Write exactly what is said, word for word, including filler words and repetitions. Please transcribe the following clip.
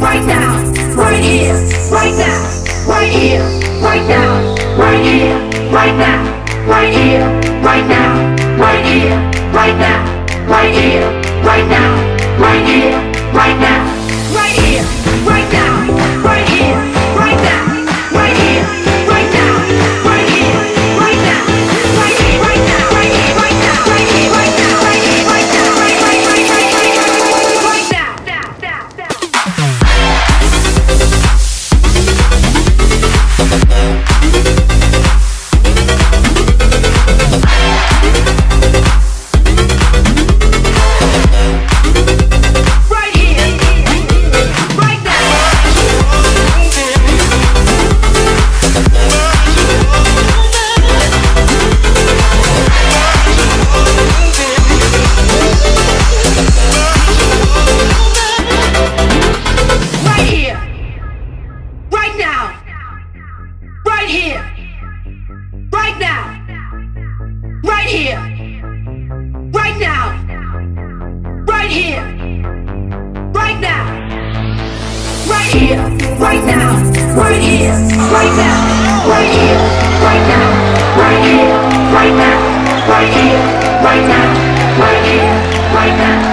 right now, right here, right now, right here, right now, right here, right now, right here, right now, right here, right now, right here, right now, right here, right now, right here, right now, right here, right now, right here, right now, right here, right now, right here, right now, right here, right now, right here, right now, right here, right now, right, right, right, right, right, right now, now, now, now. Right now, right here, right now, right here, right now, right here, right now.